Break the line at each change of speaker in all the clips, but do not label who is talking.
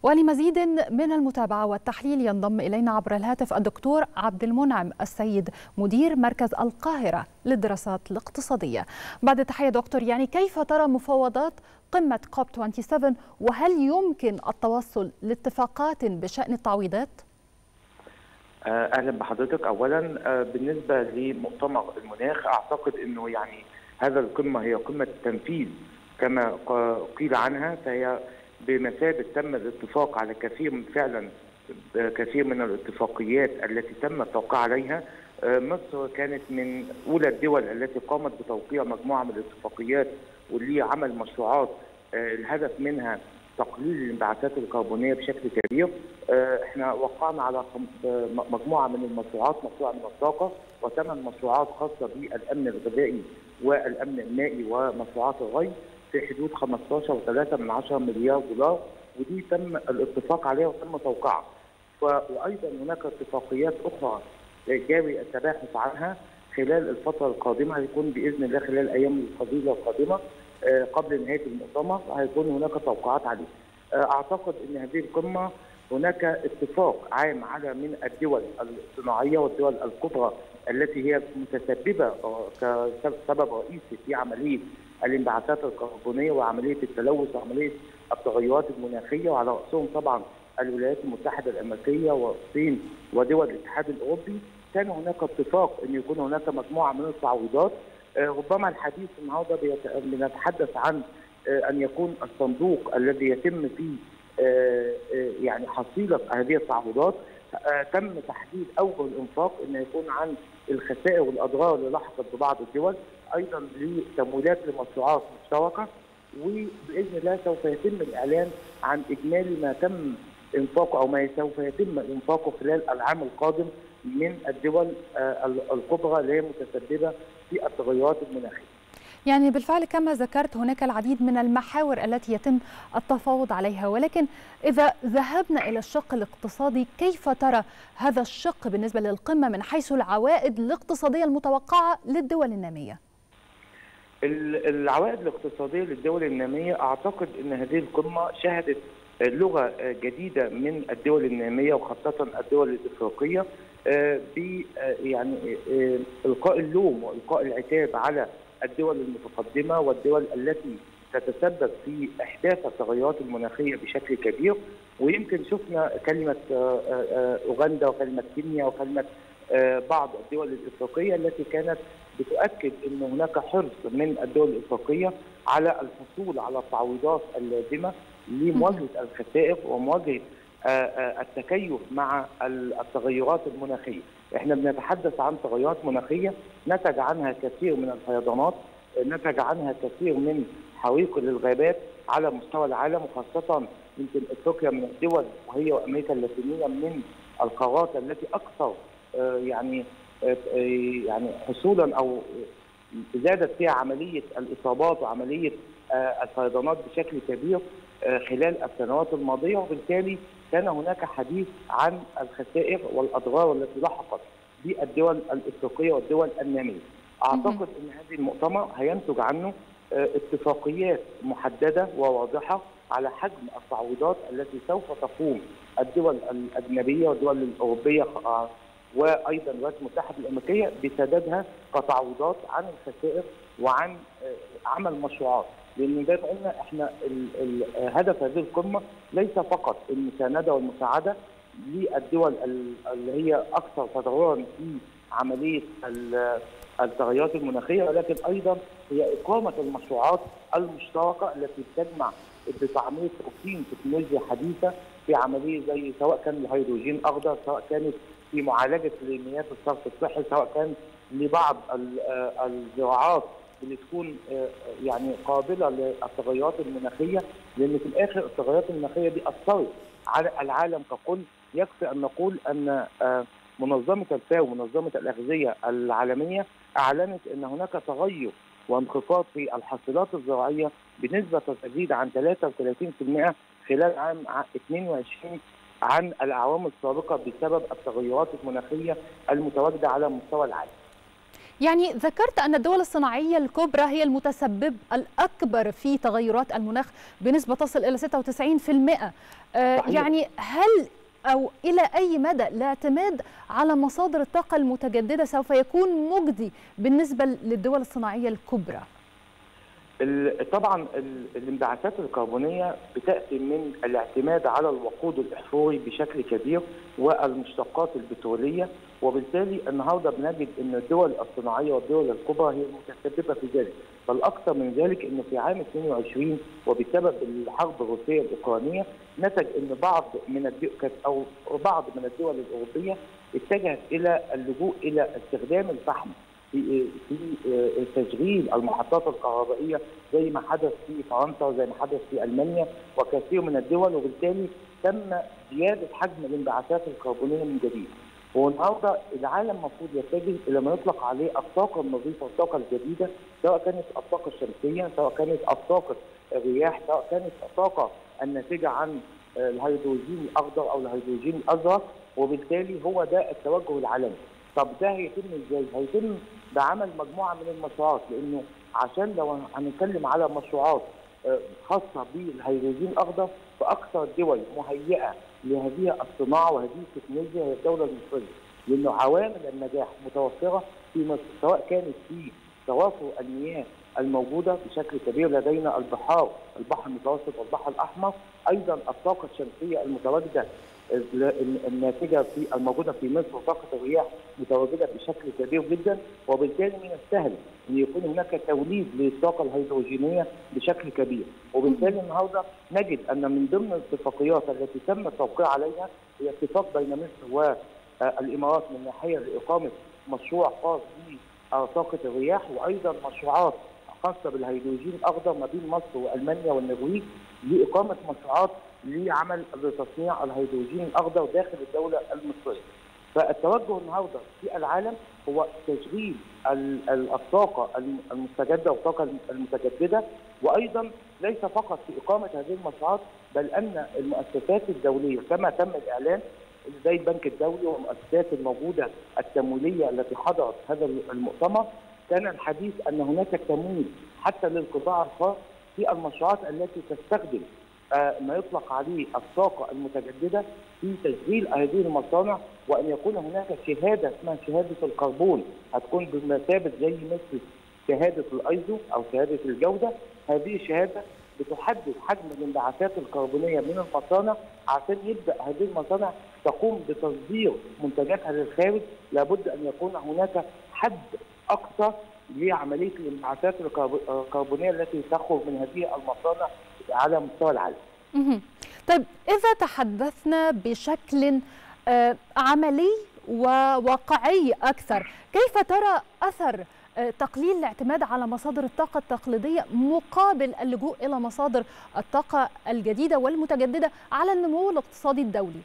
ولمزيد من المتابعة والتحليل ينضم إلينا عبر الهاتف الدكتور عبد المنعم السيد مدير مركز القاهرة للدراسات الاقتصادية. بعد التحية دكتور، كيف ترى مفاوضات قمة كوب 27 وهل يمكن التوصل لاتفاقات بشأن التعويضات؟
اهلا بحضرتك. اولا بالنسبه لمؤتمر المناخ اعتقد انه هذا القمه هي قمه التنفيذ كما قيل عنها، فهي بمثابه تم الاتفاق على كثير من الاتفاقيات التي تم التوقيع عليها. مصر كانت من اولى الدول التي قامت بتوقيع مجموعه من الاتفاقيات واللي عمل مشروعات الهدف منها تقليل الانبعاثات الكربونيه بشكل كبير. احنا وقعنا على مجموعه من المشروعات، مشروع من الطاقه وثمان مشروعات خاصه بالامن الغذائي والامن المائي ومشروعات الري في حدود 15.3 مليار دولار، ودي تم الاتفاق عليها وتم توقيعها. وايضا هناك اتفاقيات اخرى جاري التباحث عنها خلال الفتره القادمه، هيكون باذن الله خلال الايام القليله القادمه قبل نهايه المؤتمر هيكون هناك توقعات عليه. اعتقد ان هذه القمه هناك اتفاق عام على من الدول الصناعيه والدول الكبرى التي هي متسببه كسبب رئيسي في عمليه الانبعاثات الكربونيه وعمليه التلوث وعمليه التغيرات المناخيه، وعلى راسهم طبعا الولايات المتحده الامريكيه والصين ودول الاتحاد الاوروبي. كان هناك اتفاق ان يكون هناك مجموعه من التعويضات. ربما الحديث النهارده بنتحدث عن ان يكون الصندوق الذي يتم فيه حصيله هذه التعويضات. تم تحديد اوجه الانفاق ان يكون عن الخسائر والاضرار اللي لحقت ببعض الدول، ايضا لتمويلات لمشروعات مشتركه، وباذن الله سوف يتم الاعلان عن اجمالي ما تم انفاقه او ما سوف يتم انفاقه خلال العام القادم من الدول الكبرى اللي هي متسببه في التغيرات المناخيه.
بالفعل كما ذكرت هناك العديد من المحاور التي يتم التفاوض عليها، ولكن إذا ذهبنا إلى الشق الاقتصادي كيف ترى هذا الشق بالنسبة للقمة من حيث العوائد الاقتصادية المتوقعة للدول النامية؟
العوائد الاقتصادية للدول النامية أعتقد أن هذه القمة شهدت لغة جديدة من الدول النامية وخاصة الدول الإفريقية إلقاء اللوم وإلقاء العتاب على الدول المتقدمة والدول التي تتسبب في إحداث التغيرات المناخية بشكل كبير. ويمكن شفنا كلمة أوغندا وكلمة كينيا وكلمة بعض الدول الإفريقية التي كانت بتؤكد أن هناك حرص من الدول الإفريقية على الحصول على التعويضات اللازمة لمواجهة الخسائر ومواجهة التكيف مع التغيرات المناخية. احنا بنتحدث عن تغيرات مناخية نتج عنها كثير من الفيضانات، نتج عنها كثير من حريق للغابات على مستوى العالم، وخاصة يمكن افريقيا من الدول وهي وامريكا اللاتينية من القارات التي اكثر حصولا او زادت فيها عملية الاصابات وعملية الفيضانات بشكل كبير خلال السنوات الماضية، وبالتالي كان هناك حديث عن الخسائر والأضرار التي لحقت بالدول الإفريقية والدول النامية. أعتقد أن هذه المؤتمر هينتج عنه اتفاقيات محددة وواضحة على حجم التعويضات التي سوف تقوم الدول الأجنبية والدول الأوروبية وأيضا الولايات المتحدة الأمريكية بسدادها كتعويضات عن الخسائر وعن عمل مشروعات. لأن زي ما قلنا احنا هدف هذه القمة ليس فقط المساندة والمساعدة للدول اللي هي أكثر تضررا في عملية التغيرات المناخية، ولكن أيضا هي إقامة المشروعات المشتركة التي تجمع بتعميق توطين تكنولوجيا حديثة في عملية زي سواء كان الهيدروجين أخضر، سواء كانت في معالجة مياه الصرف الصحي، سواء كان لبعض الزراعات اللي تكون قابله للتغيرات المناخيه، لان في الاخر التغيرات المناخيه دي اثرت على العالم ككل. يكفي ان نقول ان منظمه الفاو منظمه الاغذيه العالميه اعلنت ان هناك تغير وانخفاض في الحاصلات الزراعيه بنسبه تزيد عن 33% خلال عام 22 عن الاعوام السابقه بسبب التغيرات المناخيه المتواجده على مستوى العالم.
يعني ذكرت أن الدول الصناعية الكبرى هي المتسبب الأكبر في تغيرات المناخ بنسبة تصل إلى 96%. يعني هل أو إلى أي مدى الاعتماد على مصادر الطاقة المتجددة سوف يكون مجدي بالنسبة للدول الصناعية الكبرى؟
طبعا الانبعاثات الكربونيه بتاتي من الاعتماد على الوقود الاحفوري بشكل كبير والمشتقات البتروليه، وبالتالي النهارده بنجد ان الدول الصناعيه والدول الكبرى هي المتسببه في ذلك، بل اكثر من ذلك انه في عام 22 وبسبب الحرب الروسيه الاوكرانيه نتج ان بعض من الدول الاوروبيه اتجهت الى اللجوء الى استخدام الفحم في تشغيل المحطات الكهربائيه زي ما حدث في فرنسا وزي ما حدث في المانيا وكثير من الدول، وبالتالي تم زياده حجم الانبعاثات الكربونيه من جديد. والنهارده العالم المفروض يتجه الى ما يطلق عليه الطاقه النظيفه والطاقه الجديده، سواء كانت الطاقه الشمسيه، سواء كانت الطاقه الرياح، سواء كانت الطاقه الناتجه عن الهيدروجين الاخضر او الهيدروجين الازرق، وبالتالي هو ده التوجه العالمي. طب ده هيتم ازاي؟ هيتم بعمل مجموعه من المشروعات، لانه عشان لو هنتكلم على مشروعات خاصه بالهيدروجين الاخضر فاكثر الدول مهيئه لهذه الصناعه وهذه التكنولوجيا هي الدوله المصريه، لانه عوامل النجاح متوفره في مصر، سواء كانت في توافر المياه الموجوده بشكل كبير لدينا البحار، البحر المتوسط والبحر الاحمر، ايضا الطاقه الشمسيه المتواجده الناتجه في الموجوده في مصر وطاقه الرياح متواجده بشكل كبير جدا، وبالتالي من السهل ان يكون هناك توليد للطاقه الهيدروجينيه بشكل كبير، وبالتالي النهارده نجد ان من ضمن الاتفاقيات التي تم التوقيع عليها هي اتفاق بين مصر والامارات من ناحيه لاقامه مشروع خاص بطاقه الرياح، وايضا مشروعات خاصه بالهيدروجين الاخضر ما بين مصر والمانيا والنرويج لاقامه مشروعات لعمل لتصنيع الهيدروجين الاخضر داخل الدوله المصريه. فالتوجه النهارده في العالم هو تشغيل الطاقه المستجده والطاقه المتجدده، وايضا ليس فقط في اقامه هذه المشروعات بل ان المؤسسات الدوليه كما تم الاعلان زي البنك الدولي والمؤسسات الموجوده التمويليه التي حضرت هذا المؤتمر، كان الحديث ان هناك تمويل حتى للقطاع الخاص في المشروعات التي تستخدم ما يطلق عليه الطاقه المتجدده في تشغيل هذه المصانع، وان يكون هناك شهاده اسمها شهاده الكربون هتكون بمثابه زي مثل شهاده الايزو او شهاده الجوده. هذه الشهاده بتحدد حجم الانبعاثات الكربونيه من المصانع، عشان يبدا هذه المصانع تقوم بتصدير منتجاتها للخارج. لابد ان يكون هناك حد اقصى لعمليه الانبعاثات الكربونيه التي تخرج من هذه المصانع على مستوى العالم.
طيب إذا تحدثنا بشكل عملي وواقعي أكثر، كيف ترى أثر تقليل الاعتماد على مصادر الطاقة التقليدية مقابل اللجوء إلى مصادر الطاقة الجديدة والمتجددة على النمو الاقتصادي الدولي؟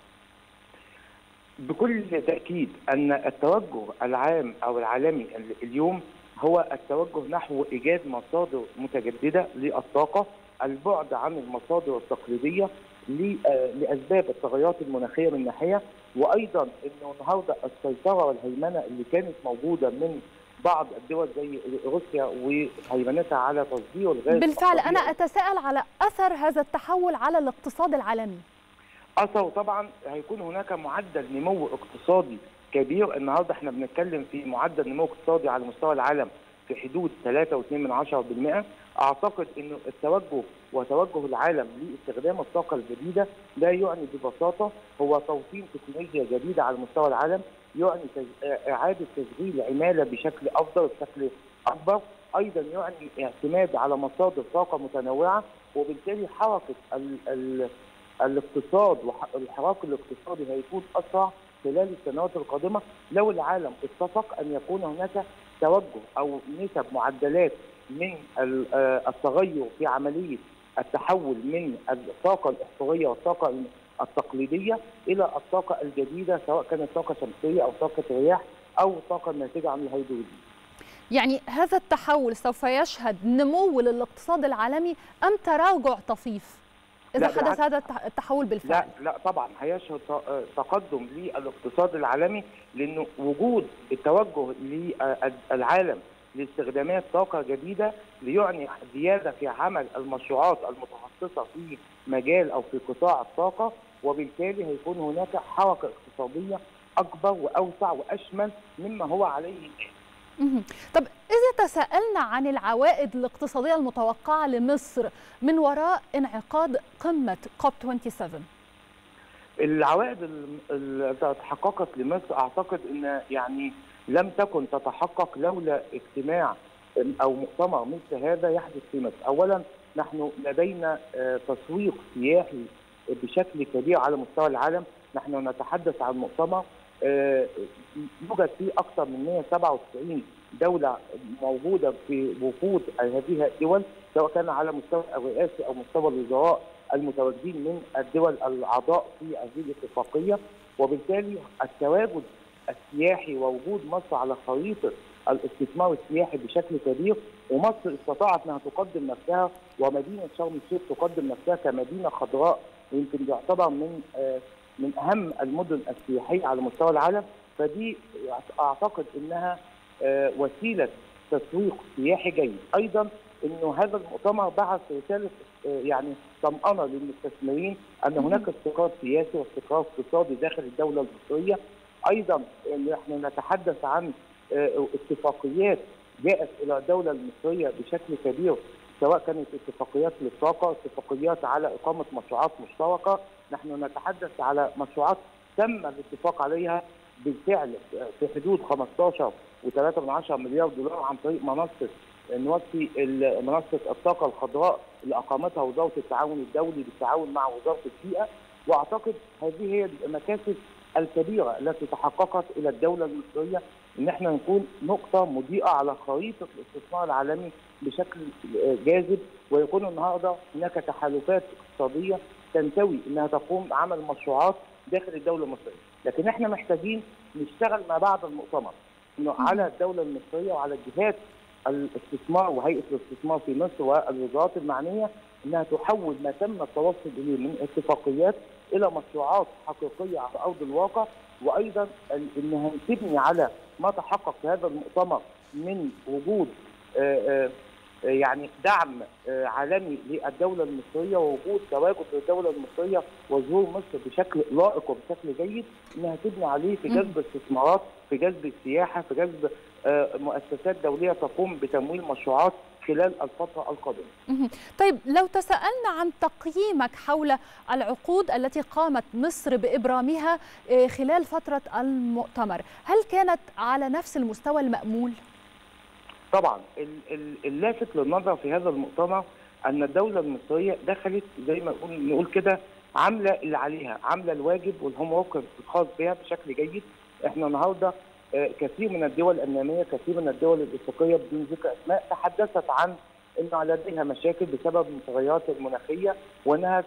بكل تأكيد أن التوجه العام أو العالمي اليوم هو التوجه نحو إيجاد مصادر متجددة للطاقة، البعد عن المصادر التقليدية لأسباب التغيرات المناخية من ناحية، وأيضا أنه النهارده السيطرة والهيمنة اللي كانت موجودة من بعض الدول زي روسيا وهيمنتها على تصدير الغاز.
بالفعل أنا أتساءل على أثر هذا التحول على الاقتصاد العالمي.
أثره طبعا هيكون هناك معدل نمو اقتصادي كبير. النهارده احنا بنتكلم في معدل نمو اقتصادي على مستوى العالم في حدود 3.2%. اعتقد انه التوجه وتوجه العالم لاستخدام الطاقه الجديده لا يعني ببساطه هو توطين تكنولوجيا جديده على مستوى العالم، يعني اعاده تشغيل عماله بشكل افضل وبشكل اكبر، ايضا يعني اعتماد على مصادر طاقه متنوعه، وبالتالي حركه الاقتصاد والحراك الاقتصادي هيكون اسرع خلال السنوات القادمه لو العالم اتفق ان يكون هناك توجه او نسب معدلات من التغير في عمليه التحول من الطاقه الاحفوريه والطاقه التقليديه الى الطاقه الجديده، سواء كانت طاقه شمسيه او طاقه رياح او طاقه ناتجه عن الهيدروجين.
يعني هذا التحول سوف يشهد نمو للاقتصاد العالمي ام تراجع طفيف؟ إذا حدث هذا التحول بالفعل؟
لا طبعا هيشهد تقدم للاقتصاد العالمي، لأنه وجود التوجه للعالم لاستخدامات طاقة جديدة ليعني زيادة في عمل المشروعات المتخصصة في مجال أو في قطاع الطاقة، وبالتالي هيكون هناك حركة اقتصادية أكبر وأوسع وأشمل مما هو عليه الآن.
طب إذا تساءلنا عن العوائد الاقتصادية المتوقعة لمصر من وراء انعقاد قمة كوب 27؟
العوائد اللي تحققت لمصر أعتقد أن يعني لم تكن تتحقق لولا اجتماع أو مؤتمر مثل هذا يحدث في مصر. أولا نحن لدينا تسويق سياحي بشكل كبير على مستوى العالم. نحن نتحدث عن مؤتمر يوجد فيه أكثر من 197 دولة موجودة في وفود هذه الدول، سواء كان على مستوى الرئاسي أو مستوى الوزراء المتواجدين من الدول الأعضاء في هذه الاتفاقية. وبالتالي التواجد السياحي ووجود مصر على خريطة الاستثمار السياحي بشكل كبير، ومصر استطاعت أنها تقدم نفسها، ومدينة شرم الشيخ تقدم نفسها كمدينة خضراء، ويمكن يعتبر من أهم المدن السياحية على مستوى العالم. فدي أعتقد أنها وسيلة تسويق سياحي جيد. أيضا أنه هذا المؤتمر بعث رسالة يعني طمأنة للمستثمرين أن هناك استقرار سياسي واستقرار اقتصادي داخل الدولة المصرية. أيضا نحن نتحدث عن اتفاقيات جاءت إلى الدولة المصرية بشكل كبير، سواء كانت اتفاقيات للطاقة، اتفاقيات على إقامة مشروعات مشتركة. نحن نتحدث على مشروعات تم الاتفاق عليها بالفعل في حدود 15.3 مليار دولار عن طريق منصة الطاقة الخضراء اللي أقامتها وزارة التعاون الدولي بالتعاون مع وزارة البيئة. وأعتقد هذه هي المكاسب الكبيرة التي تحققت إلى الدولة المصرية، إن احنا نكون نقطة مضيئة على خريطة الاستثمار العالمي بشكل جاذب، ويكون النهارده هناك تحالفات اقتصادية تنتوي إنها تقوم بعمل مشروعات داخل الدولة المصرية. لكن احنا محتاجين نشتغل ما بعد المؤتمر إنه على الدولة المصرية وعلى الجهات الاستثمار وهيئة الاستثمار في مصر والوزارات المعنية إنها تحول ما تم التوصل إليه من اتفاقيات إلى مشروعات حقيقية على أرض الواقع، وأيضا إنها تبني على ما تحقق في هذا المؤتمر من وجود يعني دعم عالمي للدولة المصرية، ووجود تواجد للدولة المصرية وظهور مصر بشكل لائق وبشكل جيد، إنها تبني عليه في جذب استثمارات، في جذب السياحة، في جذب مؤسسات دولية تقوم بتمويل مشروعات خلال الفترة القادمة.
طيب لو تساءلنا عن تقييمك حول العقود التي قامت مصر بإبرامها خلال فترة المؤتمر، هل كانت على نفس المستوى المأمول؟
طبعا اللافت للنظر في هذا المؤتمر أن الدولة المصرية دخلت زي ما نقول كده عاملة اللي عليها، عاملة الواجب والهوم ورك الخاص بها بشكل جيد. احنا النهارده كثير من الدول النامية، كثير من الدول الإفريقية بدون ذكر أسماء تحدثت عن أنه لديها مشاكل بسبب المتغيرات المناخية، وأنها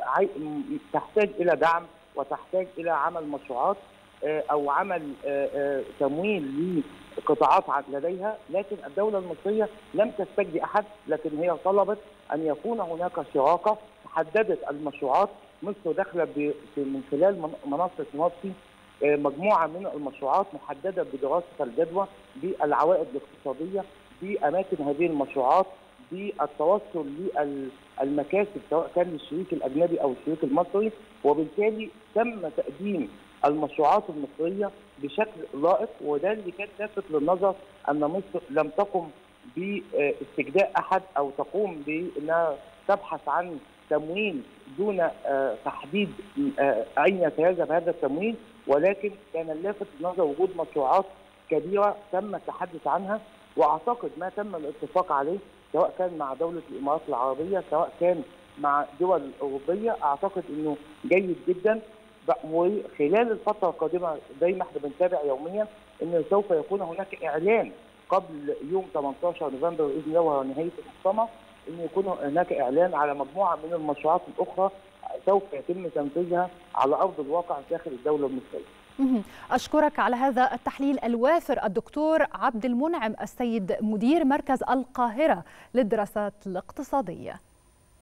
تحتاج إلى دعم وتحتاج إلى عمل مشروعات أو عمل تمويل لقطاعات لديها. لكن الدولة المصرية لم تستجدي أحد، لكن هي طلبت أن يكون هناك شراكة. حددت المشروعات، مصر داخلة من خلال منصة نوفي مجموعة من المشروعات محددة بدراسة الجدوى، بالعوائد الاقتصادية، بأماكن هذه المشروعات، بالتوصل للمكاسب سواء كان للشريك الأجنبي أو الشريك المصري. وبالتالي تم تقديم المشروعات المصرية بشكل لائق، وده اللي كان لافت للنظر أن مصر لم تقم باستجداء أحد أو تقوم بأنها تبحث عن تمويل دون تحديد أين يتجاذب هذا التمويل، ولكن كان اللافت للنظر وجود مشروعات كبيرة تم التحدث عنها. وأعتقد ما تم الاتفاق عليه سواء كان مع دولة الإمارات العربية سواء كان مع دول أوروبية، أعتقد أنه جيد جدا. وخلال الفترة القادمة زي ما احنا بنتابع يوميا أنه سوف يكون هناك إعلان قبل يوم 18 نوفمبر بإذن الله وهو نهاية المؤتمر، أن يكون هناك إعلان على مجموعة من المشروعات الأخرى سوف يتم تنفيذها على أرض الواقع داخل الدولة المصرية.
أشكرك على هذا التحليل الوافر الدكتور عبد المنعم السيد، مدير مركز القاهرة للدراسات الاقتصادية.